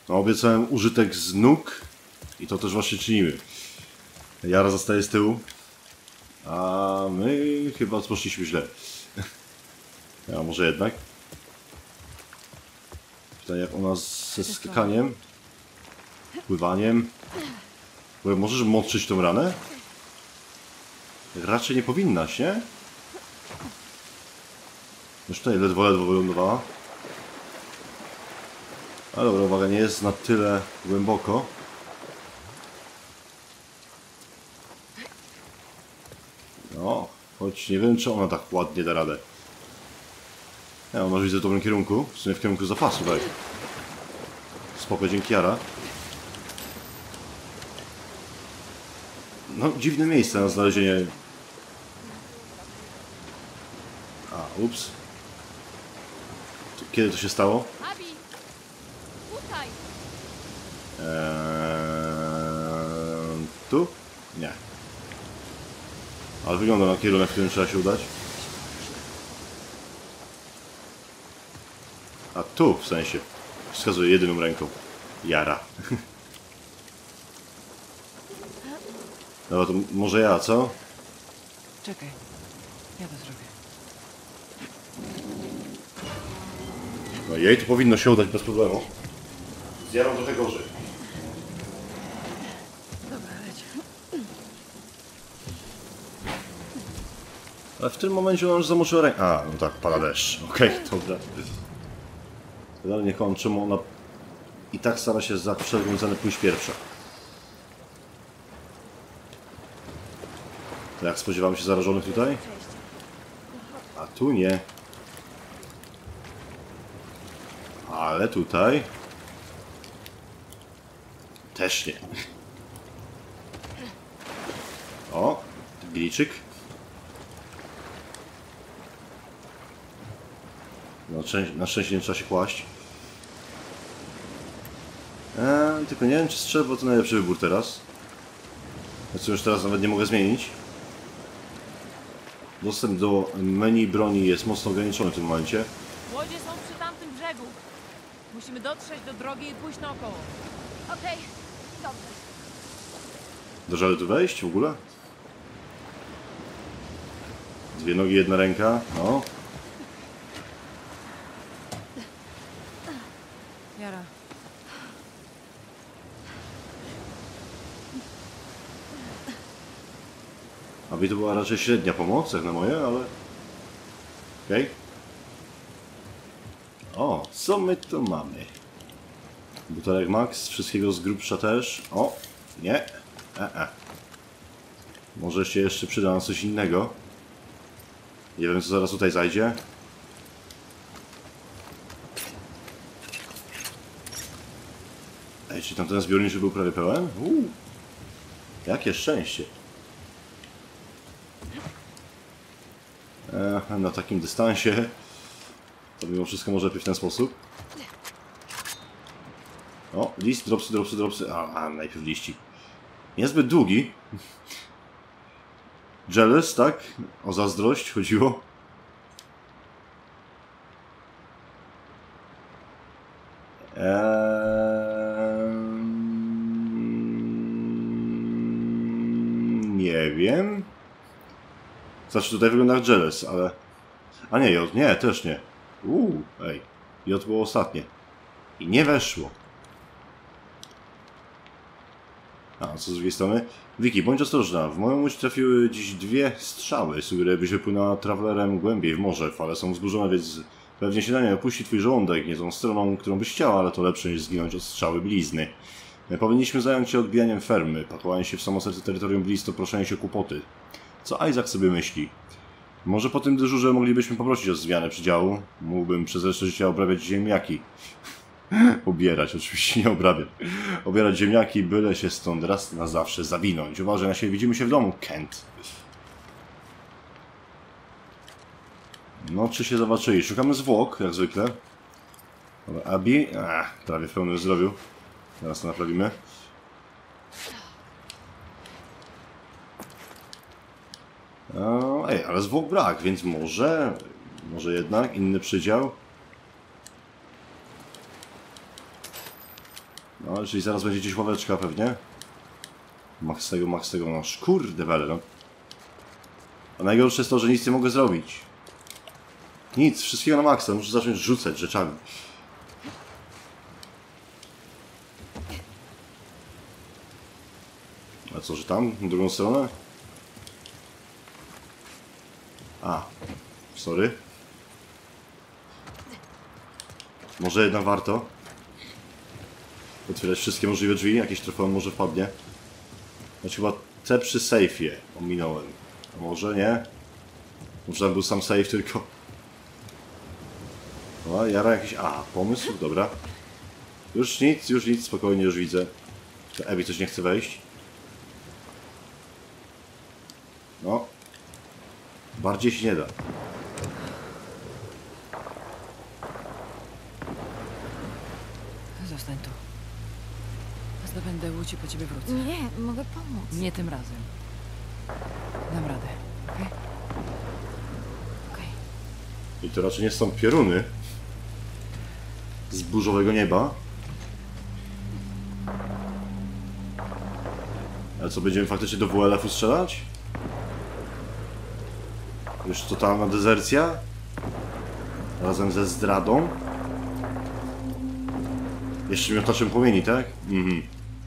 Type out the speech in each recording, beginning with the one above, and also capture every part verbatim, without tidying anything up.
No, obiecałem użytek z nóg i to też właśnie czynimy. Jara zostaje z tyłu, a my chyba poszliśmy źle. A może jednak? Pytanie jak u nas ze skakaniem, pływaniem. Bo możesz moczyć tą ranę? Raczej nie powinnaś, nie? Już tutaj ledwo, ledwo wylądowała. Ale dobra, uwaga, nie jest na tyle głęboko. No, choć nie wiem, czy ona tak ładnie da radę. Ja może widzę w dobrym kierunku, w sumie w kierunku zapasu, tak. Spoko, dzięki Jara. No, dziwne miejsce na znalezienie. A, ups. Kiedy to się stało? Eee, tu? Nie. Ale wygląda na kierunek, w którym trzeba się udać. A tu, w sensie. Wskazuję jedyną ręką. Jara. Dobra, to może ja, co? Czekaj. Ja to zrobię. No jej to powinno się udać bez problemu. Z Jarą trochę gorzej. Dobra, leć. Ale w tym momencie ona już zamoczyła rękę. A, no tak, pada deszcz. Okej, okay, dobra. Ale nie kończę, czemu ona i tak stara się za wszelką cenę pójść pierwsza. To jak spodziewamy się zarażonych tutaj? A tu nie. Ale tutaj... też nie. O, gliczyk. No, na szczęście nie trzeba się kłaść. Eee, tylko nie wiem, czy strzelbo to najlepszy wybór teraz. Co już teraz nawet nie mogę zmienić. Dostęp do menu broni jest mocno ograniczony w tym momencie. Łodzie są przy tamtym brzegu. Musimy dotrzeć do drogi i pójść naokoło. Okej, okay. Dobrze. Do żalu tu wejść w ogóle? Dwie nogi, jedna ręka. No. Jara. A mi to była raczej średnia pomoc, jak na moje, ale... Okej. Okay. O, co my tu mamy? Butelek Max, wszystkiego z grubsza też. O, nie. E -e. Może się jeszcze przyda na coś innego. Nie wiem, co zaraz tutaj zajdzie. Ej, czy tamten zbiornik był prawie pełen? Uuu. Jakie szczęście. E, na takim dystansie to mimo wszystko może być w ten sposób. O, list, dropsy, dropsy, dropsy. A, a najpierw liści. Niezbyt długi. Jealous, tak? O zazdrość chodziło. Eee... Nie wiem. Znaczy tutaj wygląda jak Jealous, ale... A nie, J, nie, też nie. Uuu, ej. J było ostatnie. I nie weszło. A, co z drugiej strony? Wiki, bądź ostrożna. W moją łódź trafiły dziś dwie strzały. Sugeruję, byś wypłynęła travelerem głębiej w morze. Fale są wzburzone, więc pewnie się na nie opuści twój żołądek. Nie tą stroną, którą byś chciała, ale to lepsze niż zginąć od strzały blizny. Powinniśmy zająć się odbijaniem fermy. Pakowanie się w samo serce terytorium Bliz to proszenie się kłopoty. Co Isaac sobie myśli? Może po tym dyżurze moglibyśmy poprosić o zmianę przydziału? Mógłbym przez resztę życia obrabiać ziemniaki. Obierać, oczywiście nie obrabiać. Obierać ziemniaki, byle się stąd raz na zawsze zawinąć. Uważaj na siebie, widzimy się w domu, Kent. No, czy się zobaczyli? Szukamy zwłok, jak zwykle. Dobra, Abi, ach, prawie w pełnym zdrowiu. Teraz to naprawimy. O, ej, ale zwłok brak, więc może... Może jednak inny przydział. No, czyli zaraz będzie gdzieś ławeczka pewnie. Max tego, max tego, no kurde wele, no. A najgorsze jest to, że nic nie mogę zrobić. Nic, wszystkiego na maksa, muszę zacząć rzucać rzeczami. A co, że tam? W drugą stronę? A, sorry. Może jednak warto otwierać wszystkie możliwe drzwi, jakieś trofeum może wpadnie. Choć chyba te przy sejfie ominąłem. A może nie? Może tam był sam safe tylko. O, jara jakiś... A, pomysł? Dobra. Już nic, już nic, spokojnie, już widzę. To Ebi coś nie chce wejść. No. Bardziej się nie da. Zostań tu. Zdobędę łódź i po ciebie wrócę. Nie, mogę pomóc. Nie tym razem. Dam radę, okej? Okej. I to raczej nie są pioruny z burzowego nieba. Ale co, będziemy faktycznie do W L F-u strzelać? Już totalna dezercja? Razem ze zdradą? Jeszcze miotaczem płomieni, tak? Mhm.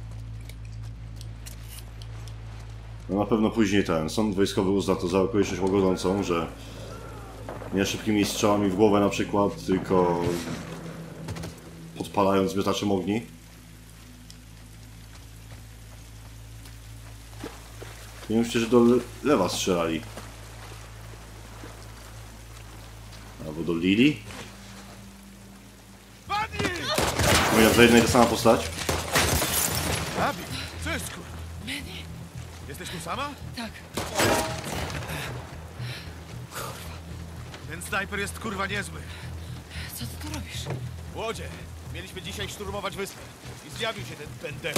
No na pewno później ten sąd wojskowy uzna to za okoliczność łagodzącą, że nie szybkimi strzałami w głowę na przykład, tylko podpalając miotaczem ogni. Nie wiem, że do le lewa strzelali. Albo do Lili. Mówię, że jedna i ta sama postać. Abi, co jest kur... Jesteś tu sama? Tak. Ten snajper jest kurwa niezły. Co ty tu robisz? Łodzie, mieliśmy dzisiaj szturmować wyspę. I zjawił się ten pęder.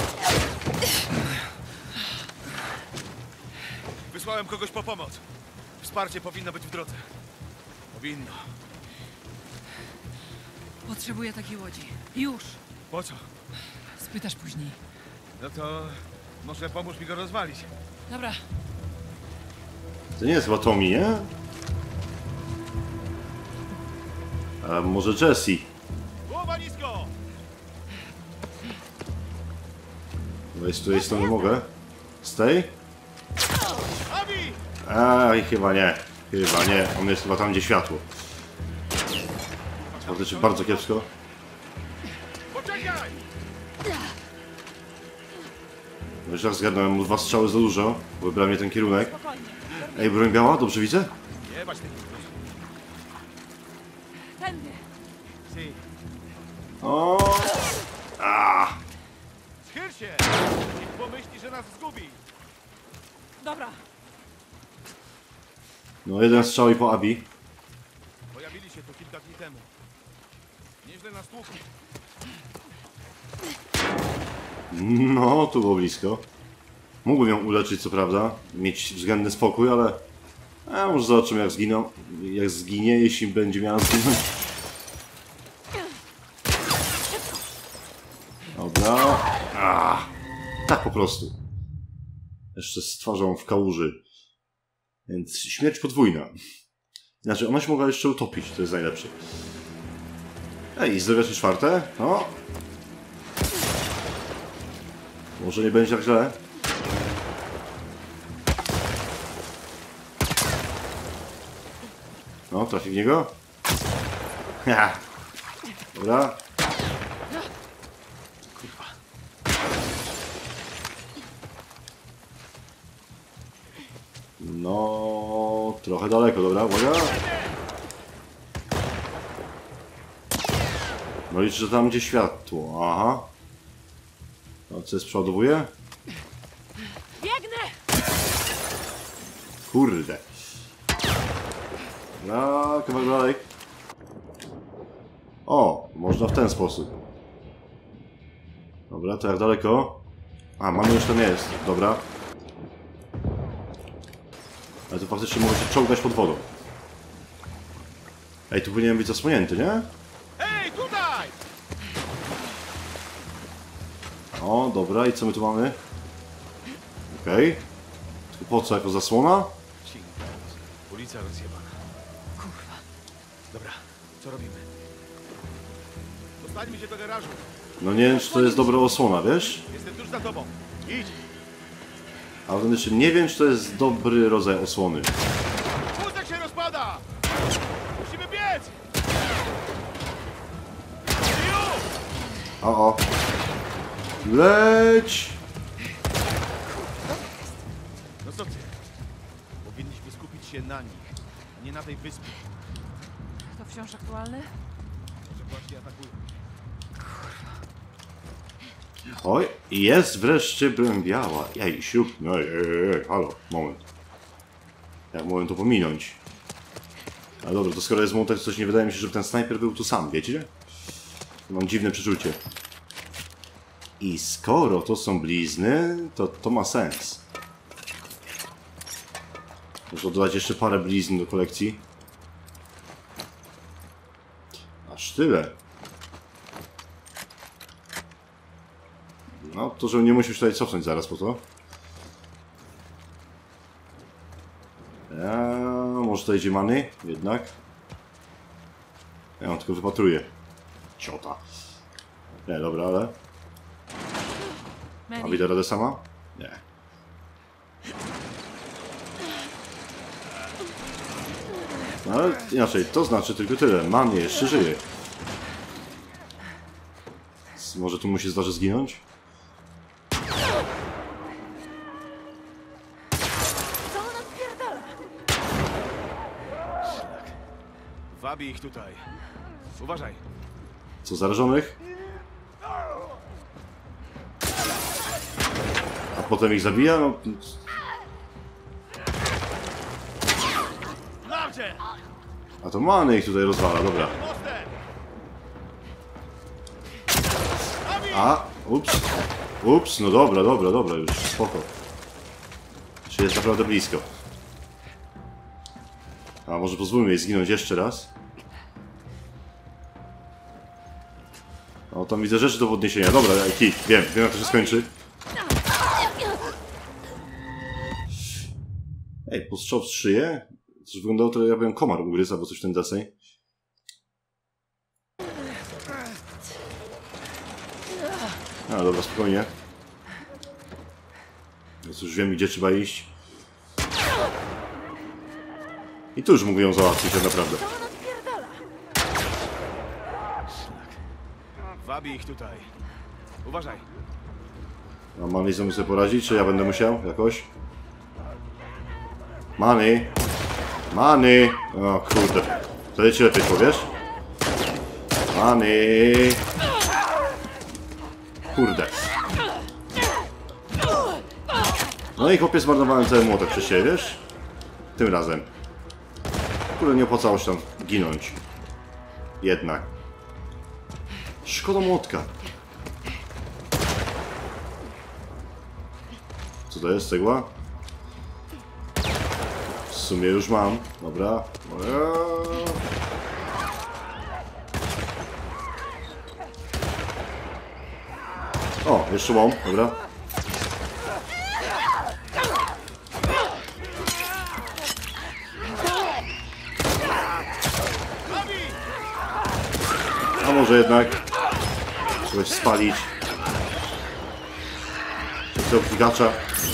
Wysłałem kogoś po pomoc. Wsparcie powinno być w drodze. Powinno. Potrzebuję takiej łodzi. Już. Po co? Spytasz później. No to może pomóż mi go rozwalić. Dobra. To nie jest chyba Tommy, nie? A może Jessie? Głowa nisko! No jest tu, jest to nie mogę. Stay? Abi! Aj, chyba nie. Chyba nie. On jest chyba tam, gdzie światło. Faktycznie bardzo kiepsko. Poczekaj! No już raz zgadnąłem, mu dwa strzały za dużo. Wybrałem nie ten kierunek. Spokojnie. Ej, broń biała? Dobrze widzę? Nie bać tych... Tędy. Si. O! A! Schyl się! Niech pomyśli, że nas zgubi. Dobra. No jeden strzał i po Abi. Pojawili się tu kilka dni temu. Nieźle nas tłukli. No, tu było blisko. Mógłbym ją uleczyć, co prawda. Mieć względny spokój, ale... A może zobaczymy, jak zginą. Jak zginie, jeśli będzie miała zginąć. Dobra. A, tak po prostu. Jeszcze z twarzą w kałuży. Więc śmierć podwójna. Znaczy, ona się mogła jeszcze utopić, to jest najlepsze. Ej, zdrowie czwarte? No. Może nie będzie tak źle. No, trafi w niego. Ha. Dobra. Kurwa. No, trochę daleko, dobra, uwaga. No liczę, że tam gdzie światło, aha. A co jest, przeładowuje? Biegnę! Kurde. No, kawałek dalej. O, można w ten sposób. Dobra, to jak daleko? A, mamy już tam jest, dobra. Ale to faktycznie mogę się czołgać pod wodą. Ej, tu powinien być zasłonięty, nie? Hej, tutaj! O, dobra, i co my tu mamy? Okej. Okay. Tylko po co, jako zasłona? Ulica rozjebana. Kurwa. Dobra, co robimy? Dostańmy się do garażu. No nie wiem, czy to jest dobra osłona, wiesz? Jestem tuż za tobą. Idź! Ale znaczy, nie wiem, czy to jest dobry rodzaj osłony. Wózek się rozpada! Musimy biec! O, o. Leć! No co ty? Powinniśmy skupić się na nich, a nie na tej wyspie. To wciąż aktualne? Może właśnie atakują. Oj, jest wreszcie broń biała. Ej, siup. Ej, ej, ej, halo, moment. Jak mogłem to pominąć? Ale dobra, to skoro jest młotek, coś nie wydaje mi się, żeby ten snajper był tu sam, wiecie? Mam dziwne przeczucie. I skoro to są blizny, to to ma sens. Muszę dodać jeszcze parę blizn do kolekcji. Aż tyle. No, to że nie musisz tutaj cofnąć zaraz po to. Ja, może tutaj idzie many? Jednak. Ja ją tylko wypatruję. Ciota. Nie, dobra, ale... A widzę radę sama? Nie. No, ale inaczej, to znaczy tylko tyle. Manny jeszcze żyje. Może tu mu się zdarzy zginąć? Wabi ich tutaj. Uważaj. Co, zarażonych? A potem ich zabija? No... Larcie! A to Manny ich tutaj rozwala, dobra. Mostem! A, ups. Ups, no dobra, dobra, dobra, już spoko. Czy jest naprawdę blisko? A może pozwólmy jej zginąć jeszcze raz? O, tam widzę rzeczy do podniesienia. Dobra, kit, wiem, wiem jak to się skończy. Ej, postrzał w szyję? Coś wyglądało to, jakbym komar ugryzł, albo coś w ten deseń. A, dobra, spokojnie. Więc już wiem, gdzie trzeba iść. I tu już mógł ją załatwić, tak naprawdę. Wabi ich tutaj. Uważaj. A Manny znowu sobie poradzić, czy ja będę musiał jakoś? Manny! Manny! O kurde. Wtedy ci lepiej powiesz? Manny! Kurde. No i chłopie, zmarnowałem cały młotek przez siebie, wiesz? Tym razem. Kurde, nie opłacało się tam ginąć. Jednak. Szkoda młotka. Co to jest? Cegła? W sumie już mam. Dobra. O, jeszcze mam. Dobra. A może jednak trzeba się spalić. Tego klikacza.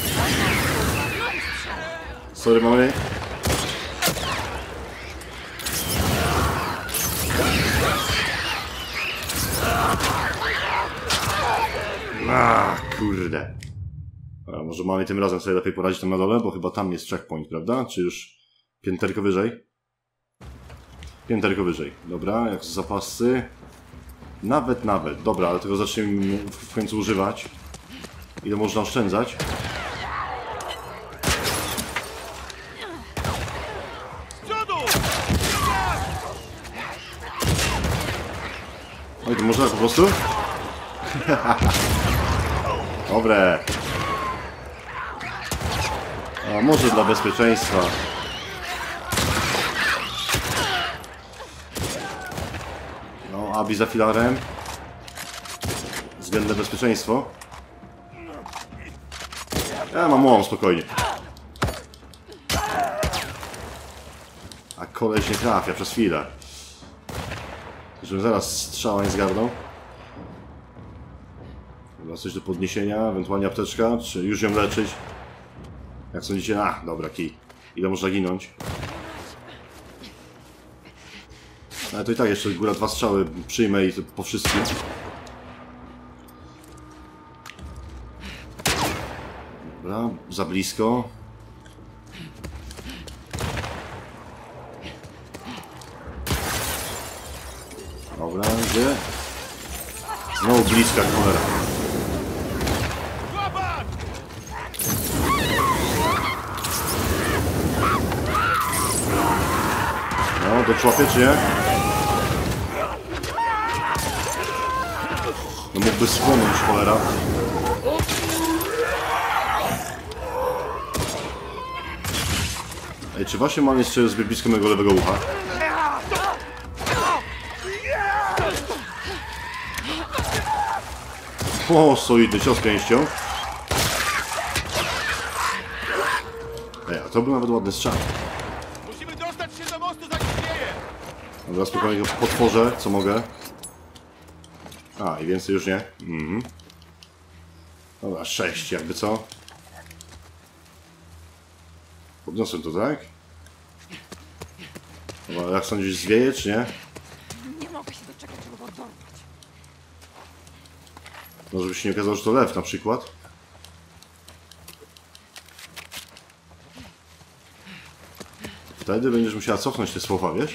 Sorry, mamy. A, kurde. A może mamy tym razem sobie lepiej poradzić tam na dole, bo chyba tam jest checkpoint, prawda? Czy już pięterko wyżej? Pięterko wyżej. Dobra, jak z zapasy. Nawet, nawet. Dobra, ale tego zacznijmy w końcu używać. Ile można oszczędzać? Oj, to można po prostu? Dobre. A może dla bezpieczeństwa. No, Abi za filarem. Względne bezpieczeństwo. Ja mam łom, spokojnie. A koleś nie trafia przez chwilę. Żebym zaraz strzała nie zgarnął. Dobra, coś do podniesienia, ewentualnie apteczka, czy już ją leczyć? Jak sądzicie? A, dobra, kij. Ile można ginąć? Ale to i tak jeszcze góra dwa strzały przyjmę i to po wszystkim. Dobra, za blisko. Dobra, gdzie? Znowu bliska cholera. No, doczłapie czy nie? No mógłby spłonąć cholera. Ej, czy właśnie mam jeszcze zbyt blisko mojego lewego ucha? O, solidny cios pięścią. Ej, a to był nawet ładny strzał. Musimy dostać się do mostu, zanim wieje! Dobra, spokojnie go potworzę, co mogę. A, i więcej już nie. Mhm. Dobra, sześć jakby co. Podniosłem to, tak? Dobra, jak sądzisz, zwieje czy nie? Nie mogę się doczekać, żeby go dorwać. No, żeby się nie okazało, że to lew na przykład. Wtedy będziesz musiała cofnąć te słowa, wiesz?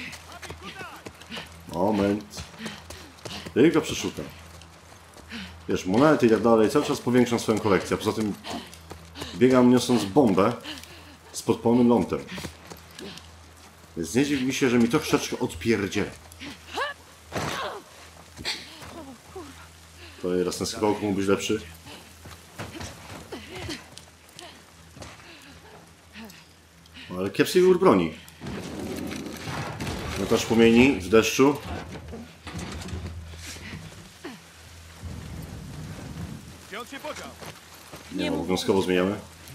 Moment. Tylko przeszukam. Wiesz, monety i tak dalej, cały czas powiększam swoją kolekcję, a poza tym biegam niosąc bombę z podpalonym lądem. Więc nie dziwi mi się, że mi to troszeczkę odpierdzie. To raz na skałku mógł być lepszy. No, ale kiepski wybór broni. Notaż płomieni w deszczu. Gdzie on się podział? Nie, obowiązkowo zmieniamy.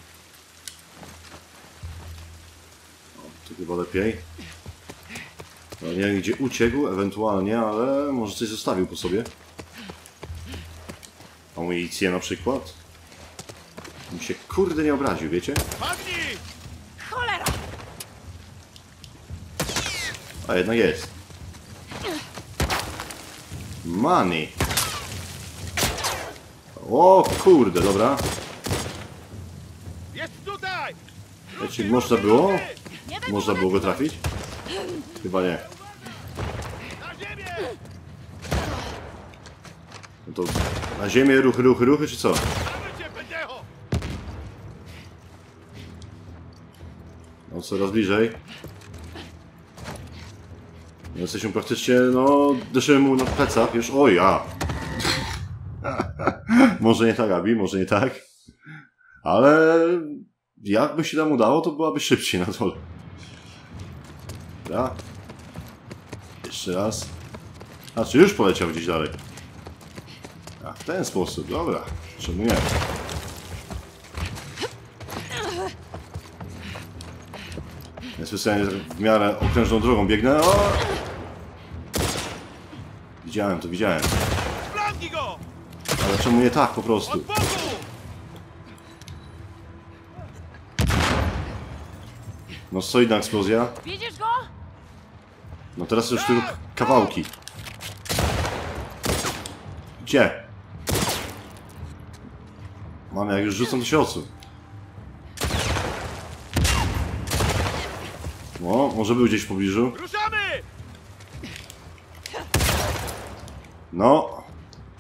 O, tu chyba lepiej. No, nie wiem gdzie uciekł, ewentualnie, ale może coś zostawił po sobie. Amunicję na przykład. Mi się kurde nie obraził, wiecie? Padnij! Cholera! A jednak jest. Money. O kurde, dobra. Jest tutaj! Wiecie, można było? Nie będę Można było go trafić? Chyba nie. Na ziemię! No to na ziemię, ruchy, ruchy, ruchy, czy co? Mamy cię, pendejo! No coraz bliżej. No, jesteśmy praktycznie, no, dyszymy mu na plecach już. Oj, a! Może nie tak, Abi, może nie tak. Ale jakby się nam udało, to byłaby szybciej na dole. Dobra. Jeszcze raz. A, czy już poleciał gdzieś dalej? A, w ten sposób, dobra. Czemu nie? Ja specjalnie w miarę okrężną drogą biegnę. O! Widziałem to, widziałem. Splamnij go! Ale czemu nie tak po prostu? Od boku! No solidna eksplozja. Widzisz go? No teraz już tylko kawałki. Gdzie? Mamy, jak już rzucą, to się odsuń. No, może był gdzieś w pobliżu. Ruszamy! No.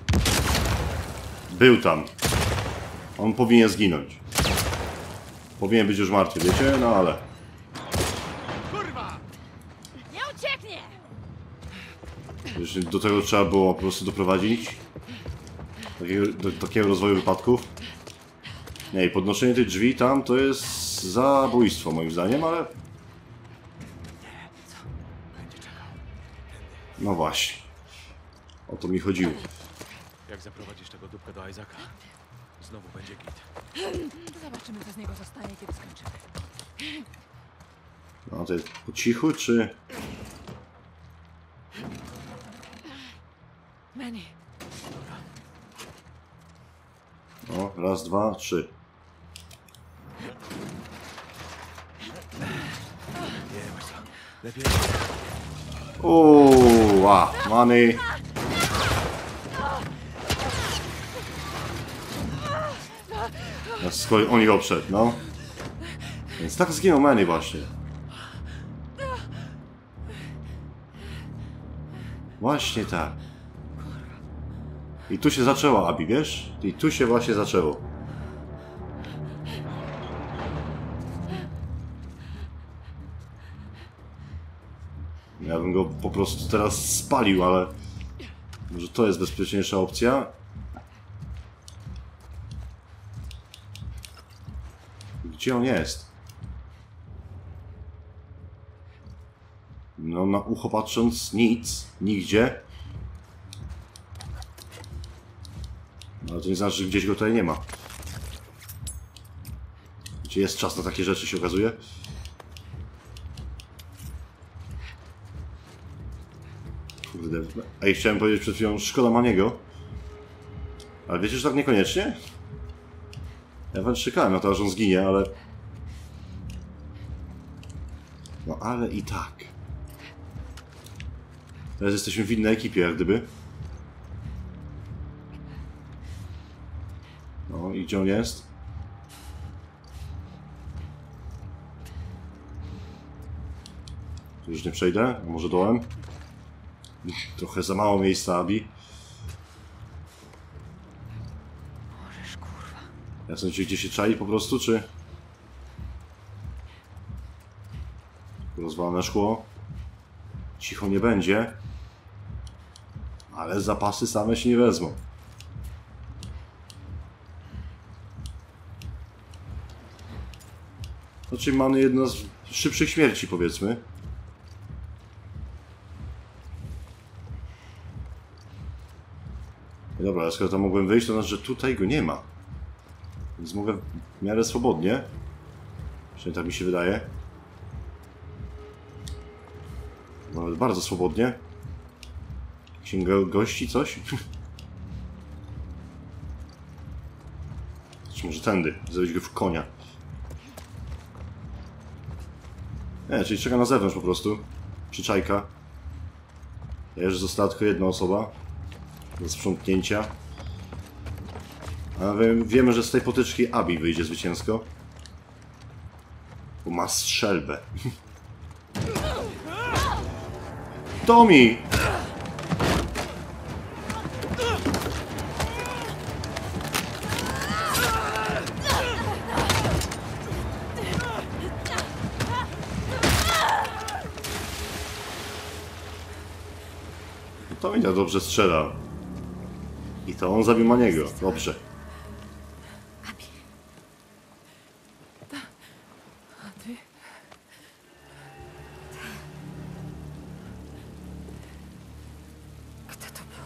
Był tam. On powinien zginąć. Powinien być już martwy, wiecie? No ale... Kurwa! Nie ucieknie! Już do tego trzeba było po prostu doprowadzić. Takiego, do takiego rozwoju wypadków. Nie, i podnoszenie tych drzwi tam to jest zabójstwo moim zdaniem, ale... No właśnie. O to mi chodziło. Jak zaprowadzisz tego dupka do Isaaca? Znowu będzie git. Zobaczymy, co z niego zostanie, kiedy skończymy. No to jest po cichu, czy... Manny, O, raz, dwa, trzy. Nie, wiesz co? Lepiej... Uuu, a, money. Skoro on ich obszedł, no. Więc tak zginął Manny właśnie. Właśnie tak. I tu się zaczęło, Abby, wiesz? I tu się właśnie zaczęło. Ja bym go po prostu teraz spalił, ale... Może to jest bezpieczniejsza opcja? Gdzie on jest? No, na ucho patrząc, nic. Nigdzie. Ale to nie znaczy, że gdzieś go tutaj nie ma. Gdzie jest czas na takie rzeczy, się okazuje? Kurde. Ej, chciałem powiedzieć przed chwilą, szkoda Maniego. Ale wiecie, że tak niekoniecznie? Ja wręcz czekałem na to, aż on zginie, ale... No ale i tak. Teraz jesteśmy w innej ekipie, jak gdyby. No i gdzie on jest? Tu już nie przejdę, a może dołem? Trochę za mało miejsca, Abby. Możesz, kurwa. Ja sądzę, gdzie się czai po prostu, czy... Rozwalone szkło. Cicho nie będzie. Ale zapasy same się nie wezmą. Znaczy mamy jedno z szybszych śmierci, powiedzmy. No dobra, ale skoro tam mogłem wyjść, to znaczy, że tutaj go nie ma. Więc mogę w miarę swobodnie. Przynajmniej tak mi się wydaje. Nawet bardzo swobodnie. Księga gości, coś? Czy może tędy? Zrobić go w konia. Nie, czyli czeka na zewnątrz po prostu. Przyczajka. Jeszcze została tylko jedna osoba. Do sprzątnięcia. A wie, wiemy, że z tej potyczki Abby wyjdzie zwycięsko. Bo ma strzelbę. Tommy! Tommy tak dobrze strzela. I to on zabił Maniego. Dobrze. Abby. A ty? Kto to był?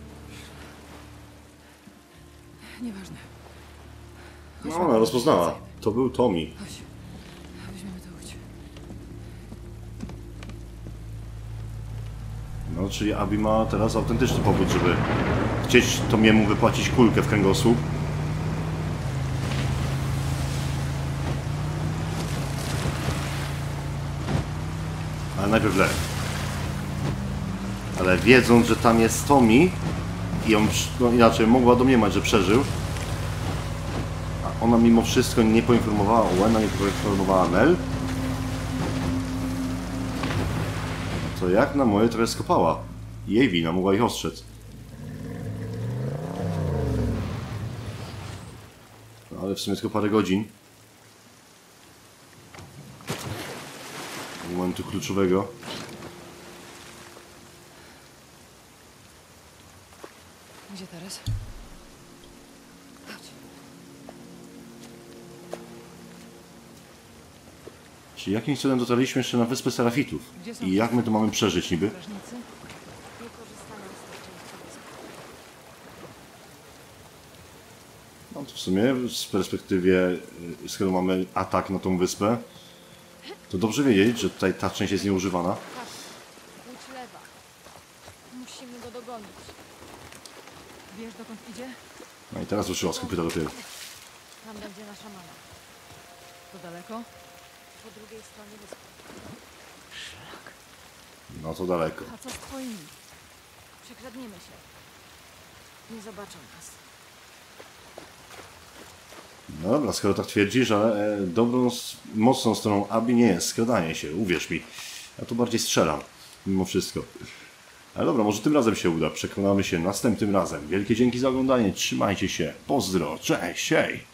Nieważne. No, ona rozpoznała. To był Tommy. Chodź. Weźmiemy to łódź. No, czyli Abby ma teraz autentyczny powód, żeby chcieć Tomiemu wypłacić kulkę w kręgosłup. Ale najpierw lek. Ale wiedząc, że tam jest Tommy i on, no inaczej, mogła domniemać, że przeżył. A ona mimo wszystko nie poinformowała Owena, nie poinformowała Nel. To jak na moje trochę skopała. Jej wina, mogła ich ostrzec. No, ale w sumie tylko parę godzin. Do momentu kluczowego. Gdzie teraz? Chodź. Czyli jakimś cudem dotarliśmy jeszcze na wyspę Serafitów. Gdzie są I jak my to mamy przeżyć niby? strażnicy? Nie korzystają z tej części wyspy. No to w sumie z perspektywie, y, skoro mamy atak na tą wyspę, to dobrze wiedzieć, że tutaj ta część jest nieużywana. Patrz, łódź lewa. Musimy go dogonić. Wiesz, dokąd idzie? No i teraz ruszyła z kopyta dopiero. Tam będzie nasza mama. To daleko? Po drugiej stronie wyspy. No to daleko. A co z twoimi? Przekradniemy się. Nie zobaczą nas. No dobra, skoro tak twierdzisz, ale e, dobrą, s- mocną stroną Abi nie jest skradanie się, uwierz mi. Ja tu bardziej strzelam, mimo wszystko. Ale dobra, może tym razem się uda. Przekonamy się następnym razem. Wielkie dzięki za oglądanie, trzymajcie się, pozdro, cześć, hej!